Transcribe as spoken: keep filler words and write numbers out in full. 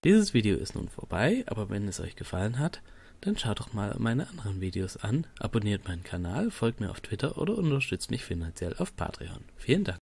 Dieses Video ist nun vorbei, aber wenn es euch gefallen hat, dann schaut doch mal meine anderen Videos an, abonniert meinen Kanal, folgt mir auf Twitter oder unterstützt mich finanziell auf Patreon. Vielen Dank.